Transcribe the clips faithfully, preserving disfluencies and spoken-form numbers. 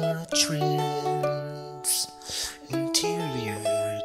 the trends, interior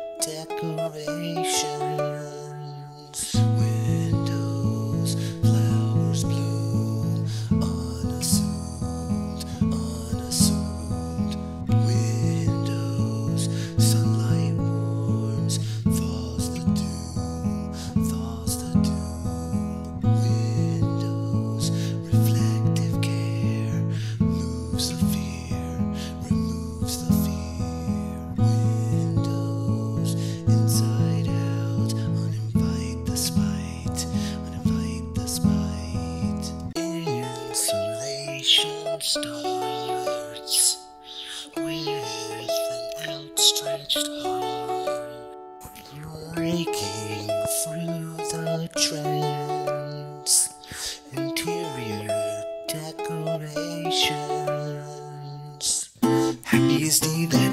decorations, windows, flowers bloom, unassumed, unassumed, windows, sunlight warms, falls the doom, falls the doom, windows, reflective care, moves the fear, removes the fear, windows, inside out, uninvite the spite, uninvite the spite, insulation stars, with an outstretched arm, breaking through the trends, interior decorations. Happy is the